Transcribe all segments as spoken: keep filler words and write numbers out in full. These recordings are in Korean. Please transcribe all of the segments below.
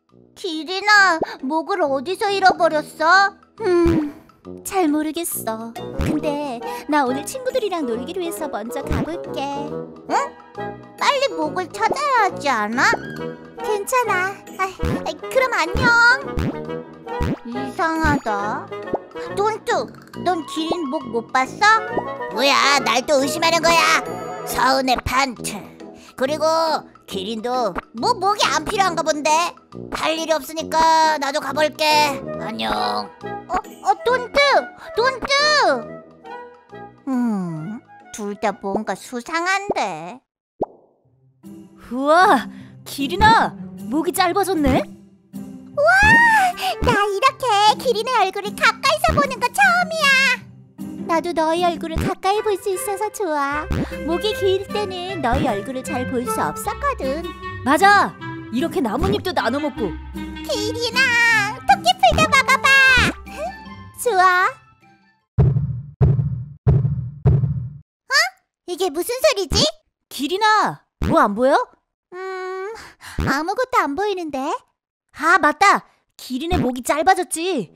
기린아, 목을 어디서 잃어버렸어? 음, 잘 모르겠어. 근데 나 오늘 친구들이랑 놀기로 해서 먼저 가볼게. 응? 빨리 목을 찾아야 하지 않아? 괜찮아. 아, 그럼 안녕. 이상하다. 돈뚜, 넌 기린 목 못 봤어? 뭐야, 날 또 의심하는 거야? 서운해 판트. 그리고 기린도 뭐 목이 안 필요한가 본데. 할 일이 없으니까 나도 가볼게. 안녕. 어, 어, 돈뚜, 돈뚜. 음, 둘 다 뭔가 수상한데. 우와, 기린아, 목이 짧아졌네? 나 이렇게 기린의 얼굴을 가까이서 보는 거 처음이야. 나도 너희 얼굴을 가까이 볼 수 있어서 좋아. 목이 길 때는 너희 얼굴을 잘 볼 수 없었거든. 맞아, 이렇게 나뭇잎도 나눠 먹고. 기린아, 토끼풀도 먹어봐. 좋아. 어? 이게 무슨 소리지? 기린아, 뭐 안 보여? 음, 아무것도 안 보이는데. 아, 맞다. 기린의 목이 짧아졌지.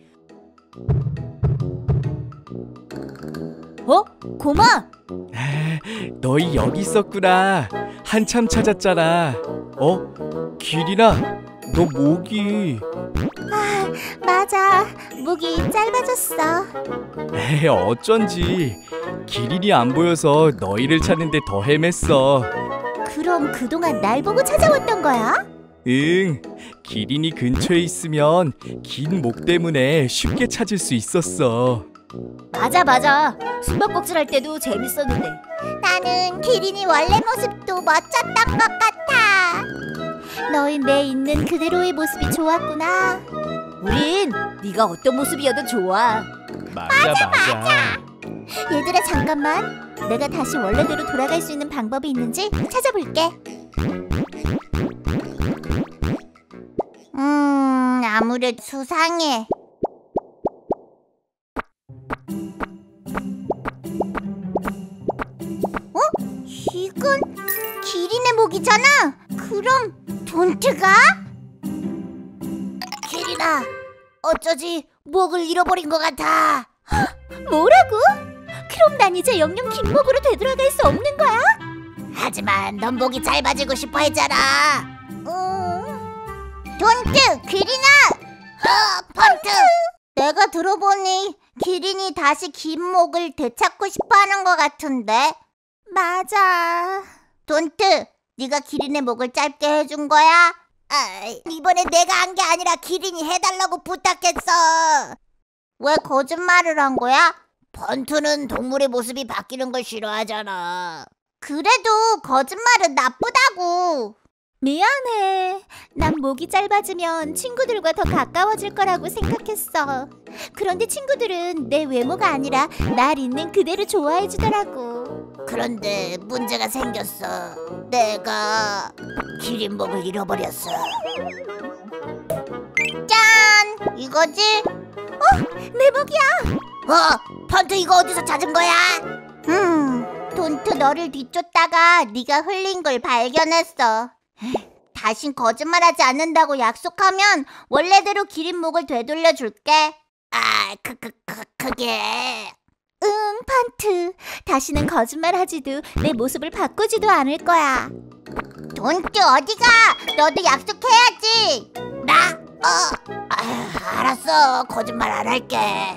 어? 고마! 너희 여기 있었구나. 한참 찾았잖아. 어? 기린아, 너 목이... 아, 맞아. 목이 짧아졌어. 에이, 어쩐지 기린이 안 보여서 너희를 찾는데 더 헤맸어. 그럼 그동안 날 보고 찾아왔던 거야? 응, 기린이 근처에 있으면 긴 목 때문에 쉽게 찾을 수 있었어. 맞아 맞아. 숨바꼭질 할 때도 재밌었는데. 나는 기린이 원래 모습도 멋졌던 것 같아. 너희 내 있는 그대로의 모습이 좋았구나. 우린 네가 어떤 모습이어도 좋아. 맞아 맞아. 맞아. 얘들아, 잠깐만. 내가 다시 원래대로 돌아갈 수 있는 방법이 있는지 찾아볼게. 음, 아무래도 수상해. 어? 이건 기린의 목이잖아. 그럼 돈트가? 기린아, 어쩌지 목을 잃어버린 것 같아. 뭐라고? 그럼 난 이제 영영 긴 목으로 되돌아갈 수 없는 거야? 하지만 넌 목이 짧아지고 싶어 했잖아. 음. 돈트, 기린아! 어, 펀트! 내가 들어보니 기린이 다시 긴 목을 되찾고 싶어하는 것 같은데. 맞아. 돈트, 네가 기린의 목을 짧게 해준 거야? 아, 이번엔 내가 한 게 아니라 기린이 해달라고 부탁했어. 왜 거짓말을 한 거야? 펀트는 동물의 모습이 바뀌는 걸 싫어하잖아. 그래도 거짓말은 나쁘다고. 미안해. 난 목이 짧아지면 친구들과 더 가까워질 거라고 생각했어. 그런데 친구들은 내 외모가 아니라 날 있는 그대로 좋아해 주더라고. 그런데 문제가 생겼어. 내가 기린 목을 잃어버렸어. 짠! 이거지? 내 목이야. 어? 펀트 이거 어디서 찾은 거야? 음, 돈트 너를 뒤쫓다가 네가 흘린 걸 발견했어. 다신 거짓말하지 않는다고 약속하면 원래대로 기린 목을 되돌려줄게. 아, 그, 그, 그, 그게... 응, 판트. 다시는 거짓말하지도 내 모습을 바꾸지도 않을 거야. 돈트 어디가? 너도 약속해야지. 나? 어? 아, 알았어. 거짓말 안 할게.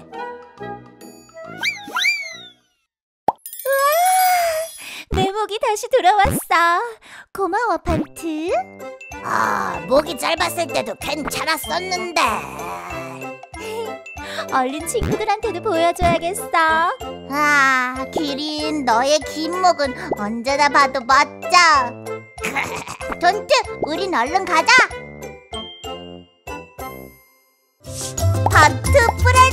내 목이 다시 돌아왔어. 고마워, 판트. 아, 목이 짧았을 때도 괜찮았었는데. 얼른 친구들한테도 보여줘야겠어. 아, 기린 너의 긴 목은 언제나 봐도 멋져. 돈트, 우린 얼른 가자. 하트 프렌